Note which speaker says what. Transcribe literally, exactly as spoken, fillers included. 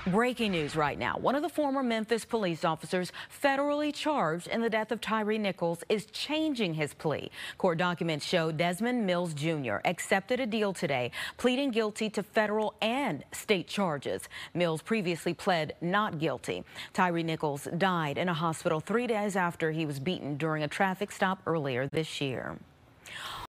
Speaker 1: Breaking news right now. One of the former Memphis police officers federally charged in the death of Tyre Nichols is changing his plea. Court documents show Desmond Mills Junior accepted a deal today, pleading guilty to federal and state charges. Mills previously pled not guilty. Tyre Nichols died in a hospital three days after he was beaten during a traffic stop earlier this year.